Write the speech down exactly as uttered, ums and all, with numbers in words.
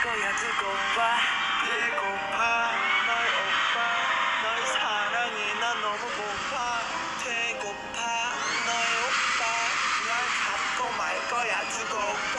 거야 두고 봐. 배고파 너의 오빠 너의 사랑이 난 너무 고파. 배고파 너의 오빠 날 갖고 말 거야 두고 봐.